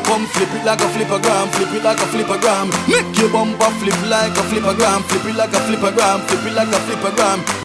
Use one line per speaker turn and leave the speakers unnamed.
come flip it like a flippergram, flip it like a flippergram. Make your bumper flip like a flippergram, flip it like a flippergram, flip it like a flippergram.